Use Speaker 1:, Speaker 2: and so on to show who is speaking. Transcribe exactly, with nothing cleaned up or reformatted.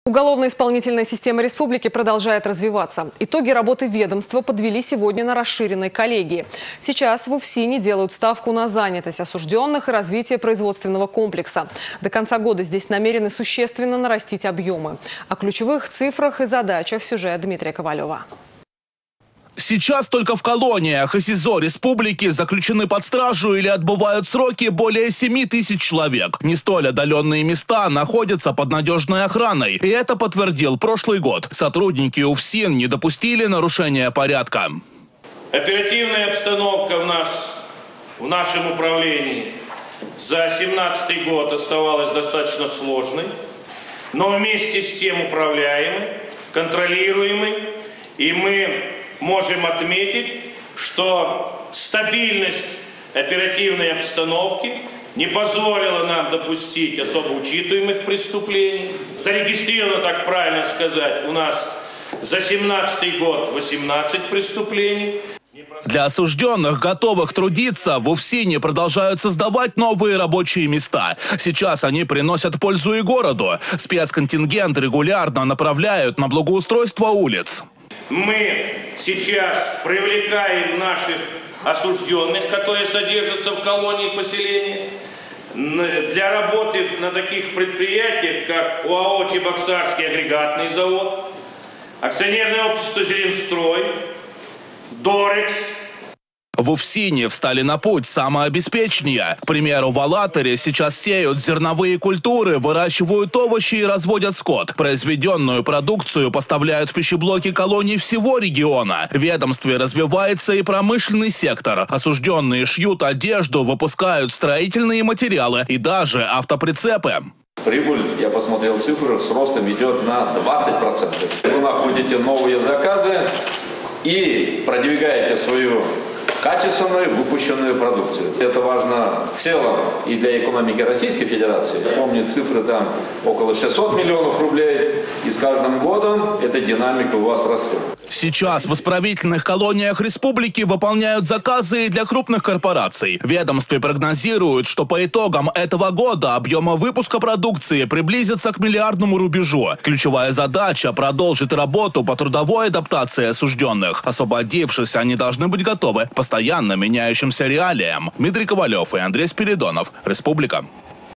Speaker 1: Уголовно-исполнительная система республики продолжает развиваться. Итоги работы ведомства подвели сегодня на расширенной коллегии. Сейчас в УФСИНе делают ставку на занятость осужденных и развитие производственного комплекса. До конца года здесь намерены существенно нарастить объемы. О ключевых цифрах и задачах сюжет Дмитрия Ковалева.
Speaker 2: Сейчас только в колониях и СИЗО республики заключены под стражу или отбывают сроки более семи тысяч человек. Не столь отдаленные места находятся под надежной охраной. И это подтвердил прошлый год. Сотрудники УФСИН не допустили нарушения порядка.
Speaker 3: Оперативная обстановка в нас, в нашем управлении за семнадцатый год оставалась достаточно сложной, но вместе с тем управляемой, контролируемой. И мы можем отметить, что стабильность оперативной обстановки не позволила нам допустить особо учитываемых преступлений. Зарегистрировано, так правильно сказать, у нас за семнадцатый год восемнадцать преступлений.
Speaker 2: Для осужденных, готовых трудиться, в УФСИНе продолжают создавать новые рабочие места. Сейчас они приносят пользу и городу. Спецконтингент регулярно направляют на благоустройство улиц.
Speaker 3: Мы сейчас привлекаем наших осужденных, которые содержатся в колонии поселения, для работы на таких предприятиях, как ОАО «Чебоксарский агрегатный завод», акционерное общество «Зеленстрой», «Дорекс».
Speaker 2: В УФСИНе встали на путь самообеспечения. К примеру, в Алатыре сейчас сеют зерновые культуры, выращивают овощи и разводят скот. Произведенную продукцию поставляют в пищеблоки колоний всего региона. В ведомстве развивается и промышленный сектор. Осужденные шьют одежду, выпускают строительные материалы и даже автоприцепы.
Speaker 4: Прибыль, я посмотрел цифры, с ростом идет на двадцать процентов. Вы находите новые заказы и продвигаете свою качественную выпущенную продукцию. Это важно в целом и для экономики Российской Федерации. Я помню, цифры там около шестисот миллионов рублей. И с каждым годом эта динамика у вас растет.
Speaker 2: Сейчас в исправительных колониях республики выполняют заказы для крупных корпораций. В ведомстве прогнозируют, что по итогам этого года объемы выпуска продукции приблизятся к миллиардному рубежу. Ключевая задача – продолжить работу по трудовой адаптации осужденных. Освободившись, они должны быть готовы к постоянно меняющимся реалиям. Дмитрий Ковалев и Андрей Спиридонов. Республика.